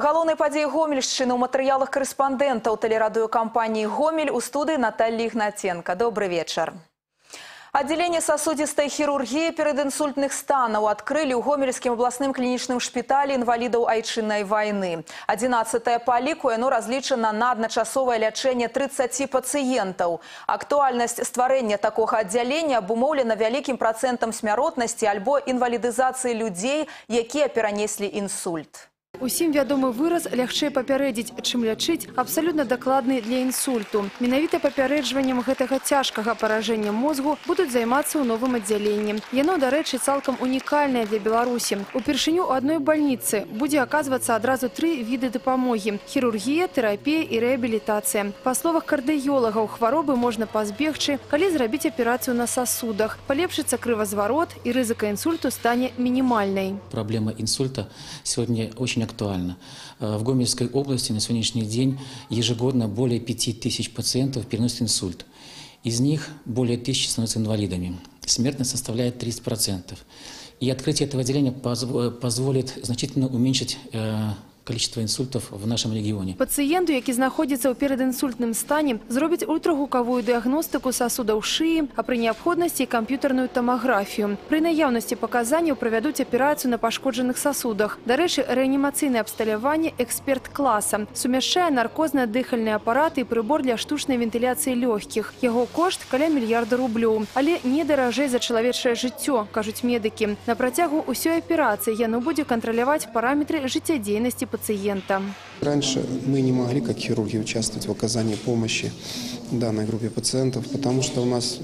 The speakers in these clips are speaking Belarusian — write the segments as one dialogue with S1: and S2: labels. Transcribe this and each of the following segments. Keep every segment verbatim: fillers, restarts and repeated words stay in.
S1: Галоўнай падзеі Гомельшчыны ў матэрыялах карэспандэнтаў тэлерадыёкампаніі «Гомель» у студыі Натальи Игнатенко. Добрый вечер. Отделение сосудистой хирургии перединсультных станов открыли у Гомельским областным клиничным шпитале инвалидов айчыннай войны. одиннадцатое по ліку оно разлічана на адначасовае лячэнне тридцати пациентов. Актуальность стварэння такого отделения обумоўлена вялікім процентом смяротнасці альбо инвалидизации людей, якія перанеслі инсульт.
S2: Усім вядомы выраз «лягчэй папярэдзіць, чым лячыць» абсолютно дакладны для інсульту. Менавіта папярэджваннем гэтага цяжкага паражэння мозгу будуць займацца ў новым аддзяленні. Яно, дарэчы, цалкам унікальнае для Беларусі. Упершыню ў адной бальніцы будзе аказвацца адразу тры віды дапамогі – хірургія, тэрапія і рэабілітацыя. Па словах кардыёлагаў, хваробы можна пазбегчы, калі зрабіць аперацыю на сасудах. Палепшыцца крывазварот і рызыка інсульту стане минимальной.
S3: Проблема инсульта сегодня очень актуально. В Гомельской области на сегодняшний день ежегодно более пяти тысяч пациентов переносят инсульт. Из них более тысячи становятся инвалидами. Смертность составляет тридцать процентов. И открытие этого отделения позволит значительно уменьшить количество инсультов в нашем регионе.
S2: Пациенту, які знаходится ў перадинсультным стане, зробяць ультрагукавую диагностику сосудов шеи, а при необходимости компьютерную томографию. При наявности показаний проведут операцию на пошкодженных сосудах. Дарэчы, реанимационное обсталяванне эксперт-класса, сумяшчае наркозно-дыхальные аппараты и прибор для штучной вентиляции легких. Его кошт каля мільярда рублёў. Але не даражэй за чалавечае жыццё, кажуць медики. На працягу усёй операции яно будзе кантраляваць параметры жыццядзейнасці пациента.
S4: Раньше мы не могли, как хирурги, участвовать в оказании помощи данной группе пациентов, потому что у нас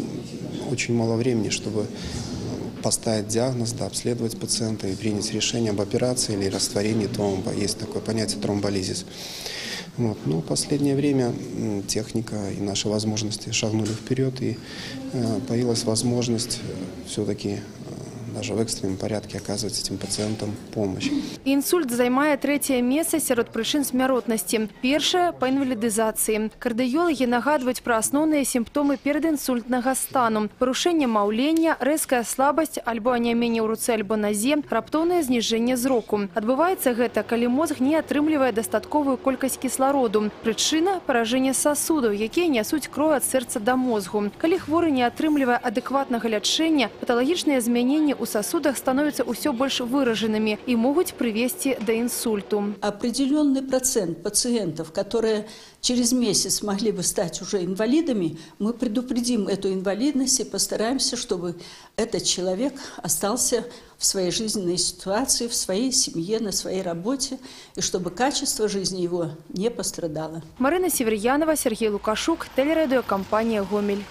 S4: очень мало времени, чтобы поставить диагноз, да, обследовать пациента и принять решение об операции или растворении тромба. Есть такое понятие тромболизис. Вот. Но в последнее время техника и наши возможности шагнули вперед, и э, появилась возможность все-таки даже в экстренном порядке оказывать этим пациентам помощь.
S2: Инсульт займае третье место сярод прычын смяротнасці. Першае па інвалідызацыі. Кардыёлагі нагадваюць пра асноўныя сімптомы перадинсультнага стану: парушэнне маўлення, рэзкая слабасць альбо анямение ў руцэ альбо назе, раптоўнае зніжэнне зроку. Адбываецца гэта, калі мозг не атрымлівае дастатковую колькасць кіслароду. Прычына – паражэнне сасудаў, якія нясуць кроў ад сэрца да мозгу. Калі хворы не атрымлівае адэкватнага лячэння, паталагічныя змяненні у сосудах становятся все больше выраженными и могут привести до инсульту.
S5: Определенный процент пациентов, которые через месяц могли бы стать уже инвалидами, мы предупредим эту инвалидность и постараемся, чтобы этот человек остался в своей жизненной ситуации, в своей семье, на своей работе, и чтобы качество жизни его не пострадало.
S2: Марина Северьянова, Сергей Лукашук, телерадиокомпания «Гомель».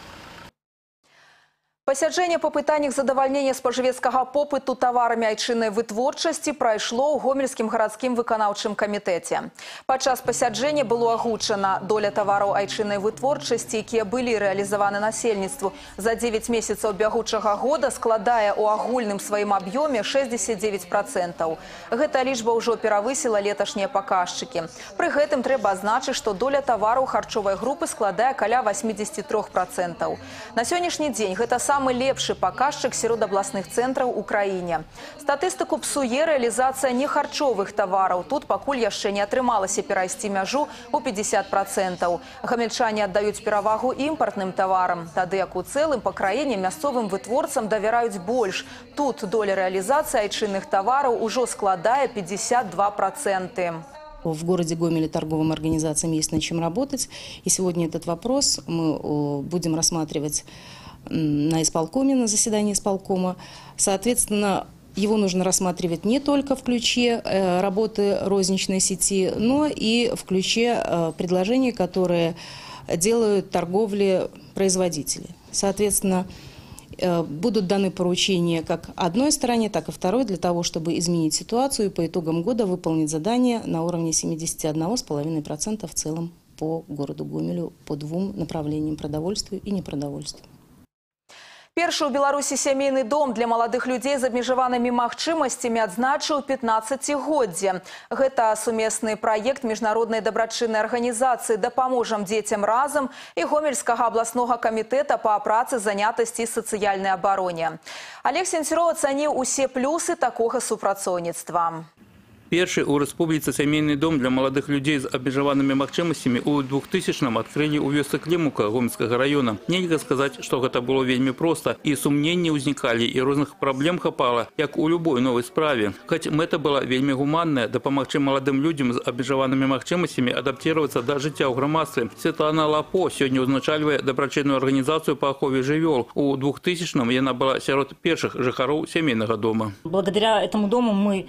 S1: Пасяджэнне па пытаннях задавальнення спажывецкага попыту таварамі айчыннай вытворчасці прайшло ў Гомельскім гарадскім выканаўчым камітэце. Падчас пасяджэння было агучана доля тавараў айчыннай вытворчасці, якія былі рэалізаваны насельніцтву за дзевяць месяцаў бягучага года, складае ў агульным сваім аб'ёме шэсцьдзесят девять процентов. Гэта лічба ўжо перавысіла леташнія паказчыкі. Пры гэтым трэба адзначыць, што доля тавараў харчовай групы складае каля восьмидесяти трёх процентов. На сённяшні дзень гэта сам самый лепшы паказчык сярод абласных цэнтраў у краіне. Статыстыку псуе рэалізацыя нехарчовых тавараў. Тут пакуль яшчэ не атрымалася перайсці мяжу ў пятьдесят процентов. Гамельчане аддаюць перавагу імпартным таварам, тады як у цэлым па краіне мясцовым вытворцам давяраюць больш. Тут доля рэалізацыі айчынных тавараў ужо складае пятьдесят два процента.
S6: В городе Гомеле торговым организациям есть над чем работать. И сегодня этот вопрос мы будем рассматривать на исполкоме, на заседании исполкома. Соответственно, его нужно рассматривать не только в ключе работы розничной сети, но и в ключе предложений, которые делают торговли производители. Соответственно, будут даны поручения как одной стороне, так и второй, для того, чтобы изменить ситуацию и по итогам года выполнить задание на уровне семидесяти одного и пяти десятых процента в целом по городу Гомелю по двум направлениям – продовольствию и непродовольствию.
S1: Першы ў Беларусі сямейны дом для маладых людзей з абмежаванымі магчымасцямі адзначыў пятнаццацігоддзе. Гэта сумесны праект міжнароднай дабрачыннай арганізацыі «Дапаможам дзецям разам» і Гомельскага абласнога камітэта па працы, занятасці і сацыяльнай абароне. Олег Сенцюроў ацаніў усе плюсы такога супрацоўніцтва.
S7: Першы у рэспубліцы сямейны дом для маладых людзей з абмежаванымі магчымасцямі ў двухтысячным адкрылі ў вёсцы Клімука Гомельскага района. Нельга сказаць, што гэта было вельмі проста. І сумненні ўзнікалі, і розных праблем хапала, як у любой новай справе. Хоць мэта была вельмі гуманная, дапамагчы маладым людзям з абмежаванымі магчымасцямі адаптироваться да жыцця ў грамадстве. Светлана Лапо сёння ўзначальвае дабрачынную арганізацыю па ахове жывёл. У двухтысячным яна была сярод першых жыхароў сямейнага дома.
S8: Благодаря этому дому мы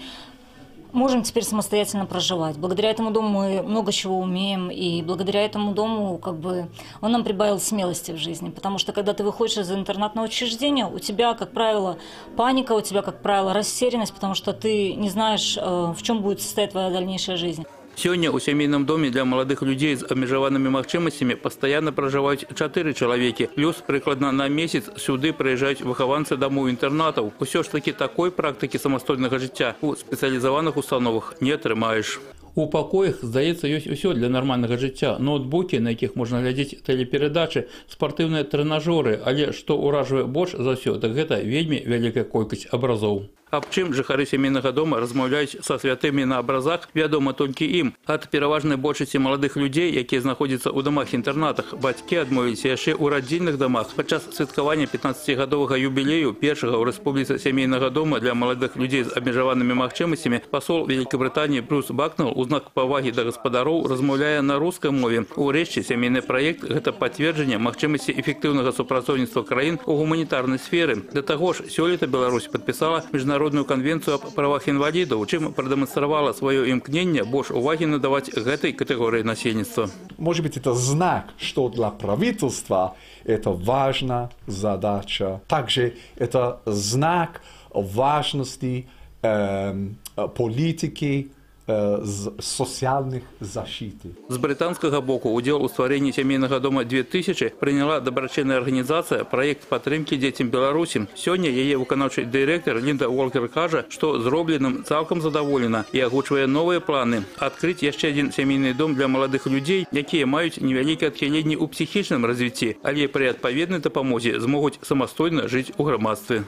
S8: можем теперь самостоятельно проживать. Благодаря этому дому мы много чего умеем, и благодаря этому дому как бы он нам прибавил смелости в жизни. Потому что когда ты выходишь из интернатного учреждения, у тебя, как правило, паника, у тебя, как правило, растерянность, потому что ты не знаешь, в чем будет состоять твоя дальнейшая жизнь.
S7: Сёння ў сямейным доме для маладых людзей з абмежаванымі магчымасцямі пастаянна пражываюць чатыры чалавекі. Плюс прыкладна на месяц сюды прыязджаюць выхаванцы дамоў-інтэрнатаў. Усё ж такі такой практыкі самастойнага жыцця у спецыялізаваных установах не атрымаеш. У пакоях, здаецца, ёсць усё для нармальнага жыцця. Ноутбукі, на якіх можна глядзець тэлеперадачы, спартыўныя трэнажоры, але што ўражвае больш за ўсё, так гэта вельмі вялікая колькасць абразоў. Аб чым жыхары сямейнага дома размаўляюць са святымі на абразах, вядома толькі ім. Ад пераважнай большасці маладых людзей, якія знаходзяцца ў дамах-інтэрнатах, бацькі адмовіліся яшчэ ў радзільных дамах. Падчас святкавання пятнаццацігадовага юбілею першага ў рэспубліцы сямейнага дома для маладых людзей з абмежаванымі магчымасцямі пасол Вялікабрытаніі Брюс Бакнелл у знак павагі да гаспадароў размаўляе на рускай мове. Урэшце сямейны праект гэта пацверджанне магчымасці эфектыўнага супрацоўніцтва краін у гуманітарнай сферы. Да таго ж, сёлета Беларусь падпісала міжнародную Народную конвенцию об правах инвалидов, чем продемонстрировала свое имкнение больше уваги надавать этой категории населения.
S9: Может быть, это знак, что для правительства это важная задача. Также это знак важности э, политики социальных защиты.
S7: З британскага боку удзел у стварэнні сямейнага дома две тысячи прыняла дабрачынная арганізацыя праект падтрымкі дзецям Беларусі. Сёння яе выканаўчы дырэктар Лінда Уолкер кажа, што зробленым цалкам задаволена і агучвае новыя планы адкрыць яшчэ адзін сямейны дом для маладых людзей, якія маюць невялікія адхіленні ў псіхічным развіцці, але пры адпаведнай дапамозе змогуць самастойна жыць у грамадстве.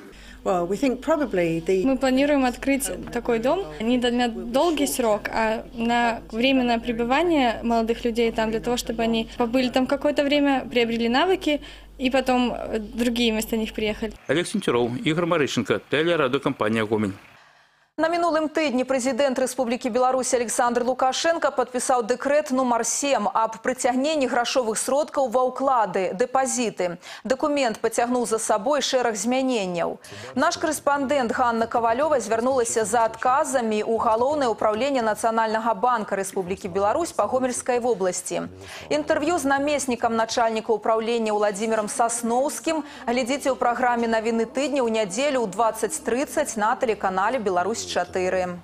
S2: Мы планируем открыть такой дом не на долгий срок, а на временное пребывание молодых людей там, для того, чтобы они побыли там какое-то время, приобрели навыки, и потом другие вместо них приехали.
S7: Олег Сентеров, Игорь Марыщенко, телерадиокомпания «Гомель».
S1: На мінулым тыдні прэзідэнт Рэспублікі Беларусь Александр Лукашенко падпісаў дэкрэт нумар сем аб прыцягненні грашовых сродкаў ва ўклады, дэпазіты. Дакумент пацягнуў за сабой шэраг змяненняў. Наш корэспандэнт Ганна Кавалёва звярнулася за адказамі ў Галоўнае ўпраўленне Нацыянальнага банка Рэспублікі Беларусь па Гомельскай вобласці. Інтэрв'ю з намеснікам начальніка ўпраўлення Владзімірам Сасноўскім глядзіце ў праграме «Навіны тыдня» ў нядзелю ў дваццаць трыццаць на тэлеканале «Беларусь чатыры».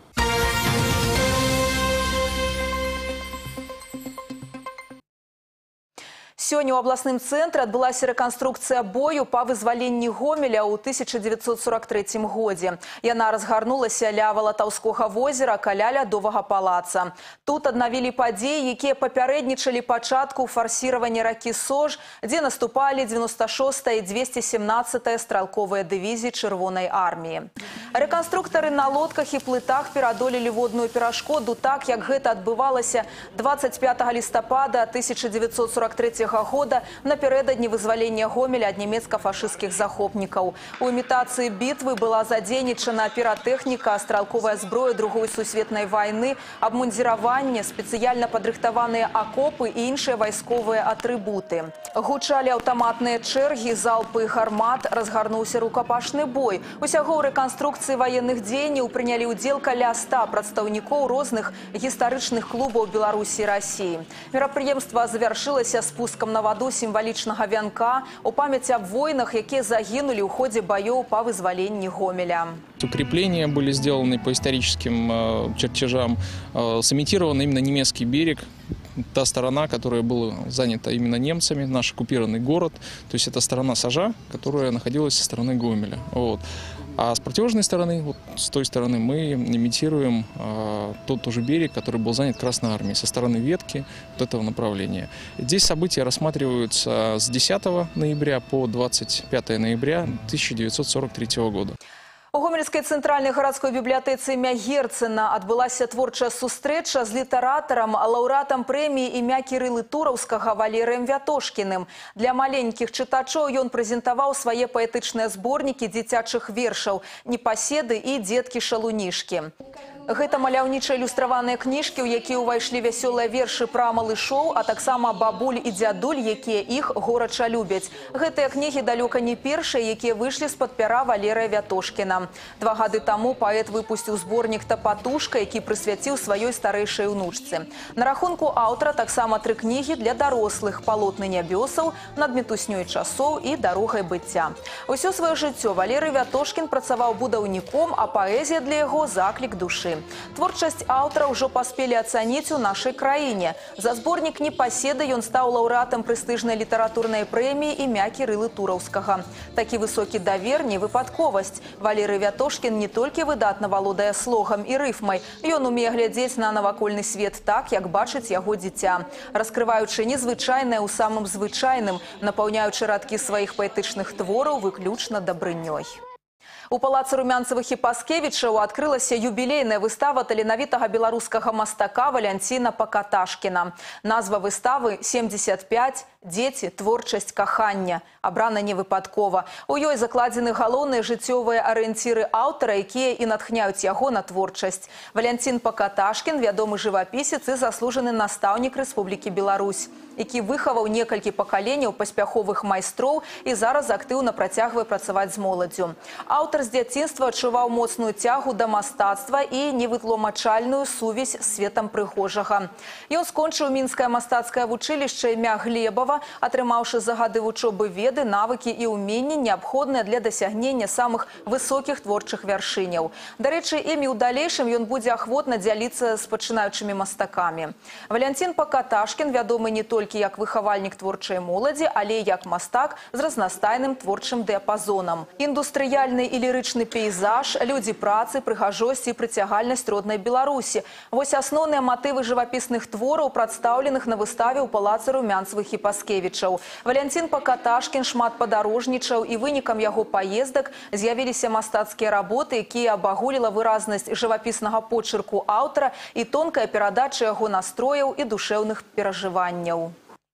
S1: Сёння ў абласным цэнтры адбылася рэканструкцыя бою па вызваленні Гомеля ў тысяча дзевяцьсот сорок трэцім годзе. Яна разгарнулася ля Валатаўскога возера каля лядовага палаца. Тут аднавілі падзеі, якія папярэднічалі пачатку фарсіравання ракі Сож, дзе наступалі дзевяноста шостая і дзвесце семнаццатая стралковыя дывізіі Чырвонай арміі. Рэканструктары на лодках і плытах перадолелі водную перашкоду так, як гэта адбывалася дваццаць пятага лістапада тысяча дзевяцьсот сорок трэцяга года напярэдадні вызвалення Гомеля ад нямецка-фашысцкіх захопнікаў. У імітацыі бітвы была задзейнічана піратэхніка, стралковая зброя Другой сусветнай вайны, абмундзіраванне, спецыяльна падрыхтаваныя акопы і іншыя вайсковыя атрыбуты. Гучалі аўтаматныя чэргі, залпы гармат, разгарнуўся рукапашны бой. Усяго ў рэканструкцыі ваенных дзеянняў прынялі ўдзел каля ста прадстаўнікоў розных гістарычных клубаў Беларусі і Расіі. Мерапрыемства завяршылася спускам на ваду сімвалічнага вянка у памяць аб воінах, якія загінулі ў ходзе баёў па вызваленні Гомеля.
S10: Укрепления были сделаны по историческим э, чертежам, э, сымитирован именно немецкий берег, та сторона, которая была занята именно немцами, наш оккупированный город, то есть это сторона Сажа, которая находилась со стороны Гомеля. Вот. А с противоположной стороны, вот с той стороны, мы имитируем э, тот тоже берег, который был занят Красной армией, со стороны ветки вот этого направления. Здесь события рассматриваются с десятого ноября по двадцать пятое ноября тысяча девятьсот сорок третьего года.
S1: У Гомельской центральной городской библиотецы імя Герцена адбылася творчая сустрэча з літаратарам, лаўрэатам прэміі імя Кірылы Тураўскага Валерыем Вятошкіным. Для маленькіх чытачоў ён прэзентаваў свае паэтычныя зборнікі дзіцячых вершаў «Непаседы» і «Дзеткі-шалунішкі». Гэта маляўнічыя ілюстраваныя кніжкі, у якія ўвайшлі вясёлыя вершы пра малышоў, а таксама бабуль і дзядуль, якія іх горача любяць. Гэтыя кнігі далёка не першыя, якія выйшлі з-пад пяра Валерыя Вятошкіна. Два гады таму паэт выпусціў зборнік «Тапатушка», які прысвяціў сваёй старэйшай унучцы. На рахунку аўтара таксама тры кнігі для дарослых «Палотны нябёсаў», «Над мітуснёй часоў» і «Дарогай быцця». Усё сваё жыццё Валерый Вятошкін працаваў будаўніком, а паэзія для яго – заклік душы. Творчасць аўтара ўжо паспелі ацаніць у нашай краіне. За зборнік «Непаседы» ён стаў лаўрэатам прэстыжнай літаратурнай прэміі імя Кірылы Тураўскага. Такі высокі давер – не выпадковасць. Валерый Вятошкін не толькі выдатна валодае слогам і рыфмай, ён умее глядзець на навакольны свет так, як бачыць яго дзіця. Раскрываючы незвычайнае ў самым звычайным, напаўняючы радкі сваіх паэтычных твораў выключна дабрынёй. У палацы Румянцевых і Паскевічаў адкрылася юбілейная выстава таленавітага беларускага мастака Валянціна Пакаташкіна. Назва выставы «семьдесят пять. Дзеці, творчасць, кахання» абрана невыпадкова. У ёй закладзены галоўныя жыццёвыя арыенціры аўтара, якія і натхняюць яго на творчасць. Валянцін Пакаташкін – вядомы жывапісец і заслужаны настаўнік Рэспублікі Беларусь, які выхаваў некалькі пакаленняў паспяховых майстроў і зараз актыўна працягвае працаваць з моладдзю. Аўтар з дзяцінства адчуваў моцную цягу да мастацтва і невытлумачальную сувязь з светам прыгожага. Ён скончыў мінскае мастацкае вучылішча імя Глебава, атрымаўшы за гады вучобы веды, навыкі і ўменні, неабходныя для дасягнення самых высокіх творчых вяршыняў. Дарэчы, імі ў далейшым ён будзе ахвотна дзяліцца з пачынаючымі мастакамі. Валянцін Пакаташкін вядомы не толькі як выхавальнік творчай моладзі, але і як мастак з разнастайным творчым дыяпазонам. Індустрыяльны і лірычны пейзаж, людзі працы, прыгажосць і прыцягальнасць роднай Беларусі. Вось асноўныя матывы жывапісных твораў, прадстаўленых на выставе ў палацы Румянцевых і Паскевічаў. Валянцін Пакаташкін шмат падарожнічаў, і вынікам яго паездак з'явіліся мастацкія работы, якія абагуліла выразнасць жывапіснага почырку аўтара і тонкая перадача яго настрояў і душэўных перажыванняў.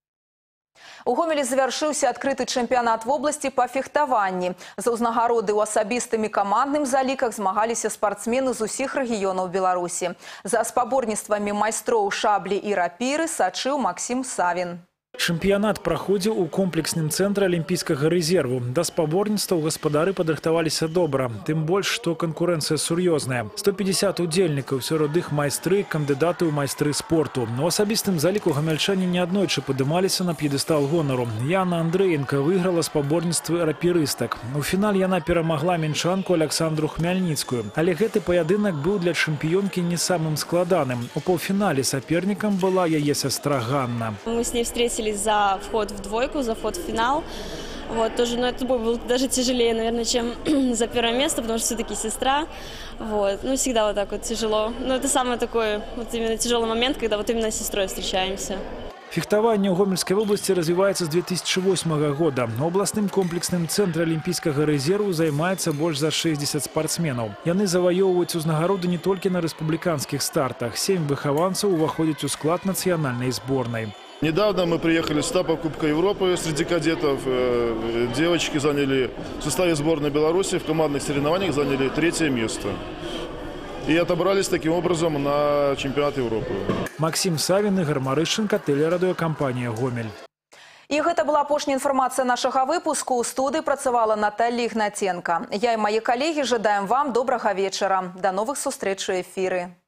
S1: У Гомелі завяршыўся адкрыты чэмпіянат вобласці па фехтаванні. За ўзнагароды ў асабістым і камандным заліках змагаліся спартсмены з усіх рэгіёнаў Беларусі. За спаборніцтвамі майстроў шаблі і рапіры сачыў Максім Савін.
S11: Чэмпіянат праходзіў у комплексным цэнтры алімпійскага рэзерву. Да спаборніцтваў гаспадары падрыхтаваліся добра. Тым больш, што канкурэнцыя сур'ёзная. сто пятьдесят удзельнікаў, сярод іх майстры, кандыдаты ў майстры спорту. У асабістым заліку гамяльчане неаднойчы падымаліся на п'едэстал гонару. Яна Андрэенка выйграла спаборніцтвы рапірыстак. У фінале яна перамагла мінчанку Аляксандру Хмяльніцкую. Але гэты паядынак быў для чэмпіёнкі не самым складаным. У паўфінале сапернікам была яе сястра Ганна.
S12: Мы с ней встретились за вход в двойку, за вход в финал. Вот, тоже, но это было даже тяжелее, наверное, чем за первое место, потому что все-таки сестра. Вот, ну, всегда вот так вот тяжело. Но это самый такой вот именно тяжелый момент, когда вот именно с сестрой встречаемся.
S11: Фехтаванне ў Гомельскай вобласці развіваецца з две тысячи восьмага года. У абласным комплексным цэнтры алімпійскага рэзерву займаецца больш за шэсцьдзесят спартсменаў. Яны заваёўваюць узнагароды не толькі на рэспубліканскіх стартах. Сем выхаванцаў уваходзяць у склад нацыянальнай зборнай.
S13: Недавно мы приехали с этапа Кубка Европы среди кадетов. Девочки заняли в составе сборной Беларуси в командных соревнованиях заняли третье место. И отобрались таким образом на чемпионат Европы.
S11: Максим Савин, Игорь Марышенко, телерадиокомпания «Гомель».
S1: І гэта была апошняя інфармацыя нашага выпуску. У студыі працавала Наталья Ігнатенка. Я і мае калегі жадаем вам добрага вечара. До новых сустрэч у эфіры.